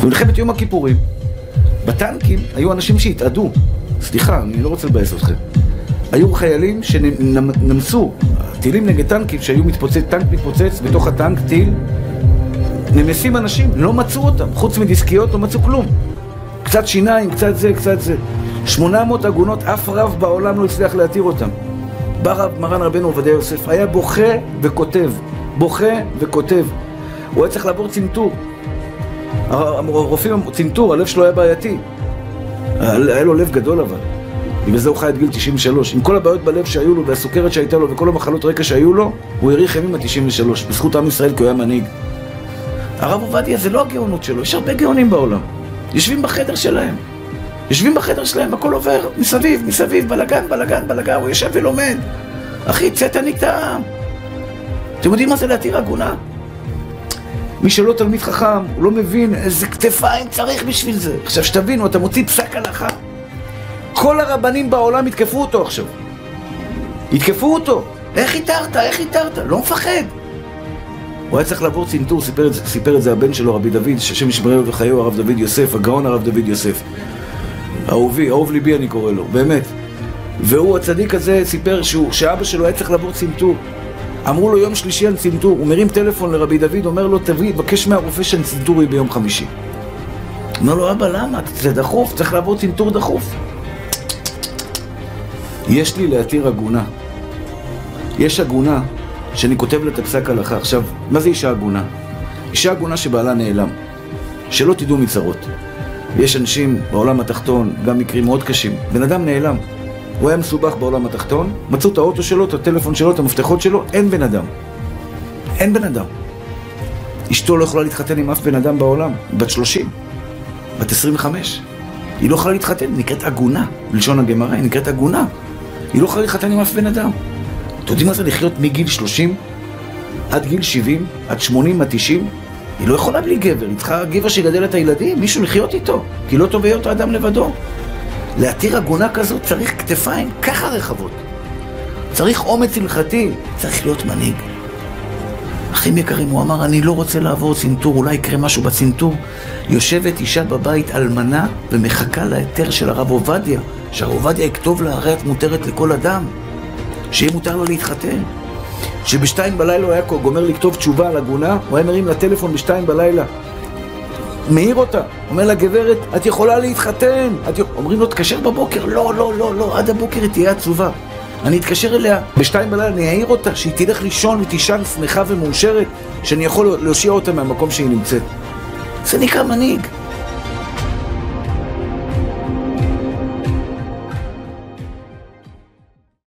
במלחמת יום הכיפורים, בטנקים היו אנשים שהתאדו. סליחה, אני לא רוצה לבאס אתכם. היו חיילים שנמסו, טילים נגד טנקים שהיו מתפוצץ, טנק מתפוצץ, בתוך הטנק טיל, נמסים אנשים, לא מצאו אותם, חוץ מדיסקיות לא מצאו כלום. קצת שיניים, קצת זה, קצת זה. 800 עגונות, אף רב בעולם לא הצליח להתיר אותם. בא מרן רבנו עובדיה יוסף, היה בוכה וכותב, בוכה וכותב. הוא היה צריך לעבור צנתור. הרופאים, צנתור, הלב שלו היה בעייתי. היה לו לב גדול אבל. בגלל זה הוא חי עד גיל 93. עם כל הבעיות בלב שהיו לו והסוכרת שהייתה לו וכל המחלות רקע שהיו לו, הוא האריך ימים עד 93, בזכות עם ישראל כי הוא היה מנהיג. הרב עובדיה זה לא הגאונות שלו, יש הרבה גאונים בעולם. יושבים בחדר שלהם. יושבים בחדר שלהם, הכל עובר מסביב, מסביב, בלגן, בלגן, בלגן, הוא יושב ולומד. אחי, צא תניק את העם. אתם יודעים מה זה להתיר עגונה? מי שלא תלמיד חכם, הוא לא מבין איזה כתפיים צריך בשביל זה. עכשיו שתבינו, אתה מוציא פסק הלכה. כל הרבנים בעולם יתקפו אותו עכשיו. יתקפו אותו. איך התרת? איך התרת? לא מפחד. הוא היה צריך לעבור צנתור, סיפר את זה הבן שלו, רבי דוד, שהשם ישמרהו לו וחיו, הרב דוד יוסף, הגאון הרב דוד יוסף. אהובי, אהוב ליבי אני קורא לו, באמת. והוא הצדיק הזה סיפר שאבא שלו היה צריך לעבור צנתור. אמרו לו יום שלישי על צנתור, הוא מרים טלפון לרבי דוד, אומר לו תביא, בקש מהרופא שהצנתור יהיה ביום חמישי. אומר לו אבא למה? זה דחוף, צריך לעבור צנתור דחוף. יש לי להתיר עגונה. יש עגונה שאני כותב לה את הפסק הלכה. עכשיו, מה זה אישה עגונה? אישה עגונה שבעלה נעלם. שלא תדעו מצרות. יש אנשים בעולם התחתון, גם מקרים מאוד קשים. בן אדם נעלם. הוא היה מסובך בעולם התחתון, מצאו את האוטו שלו, את הטלפון שלו, את המפתחות שלו, אין בן אדם. אין בן אדם. אשתו לא יכולה להתחתן עם אף בן אדם בעולם. בת 30, בת 25. היא לא יכולה להתחתן, היא נקראת עגונה. בלשון הגמרא, היא נקראת עגונה. היא לא יכולה להתחתן עם אף בן אדם. אתם יודעים מה זה לחיות מגיל 30 עד גיל 70, עד 80, עד 90? היא לא יכולה בלי גבר, היא צריכה גבר שיגדל את הילדים, מישהו לחיות איתו, כי לא טוב להיות האדם לבדו. להתיר עגונה כזאת צריך כתפיים ככה רחבות. צריך אומץ הלכתי, צריך להיות מנהיג. אחים יקרים, הוא אמר, אני לא רוצה לעבור צנתור, אולי יקרה משהו בצנתור. יושבת אישה בבית אלמנה ומחכה להיתר של הרב עובדיה, שהרב עובדיה יכתוב לה, הרי את מותרת לכל אדם, שיהיה מותר לו להתחתן. שבשתיים בלילה הוא היה גומר לכתוב תשובה על עגונה, הוא היה מרים לטלפון בשתיים בלילה, מהיר אותה, אומר לה גברת, את יכולה להתחתן. אומרים לו, תקשר בבוקר, לא, לא, לא, לא, עד הבוקר היא תהיה עצובה. אני אתקשר אליה בשתיים בלילה, אני אעיר אותה, שהיא תלך לישון ותישן שמחה ומאושרת, שאני יכול להושיע אותה מהמקום שהיא נמצאת. זה נקרא מנהיג.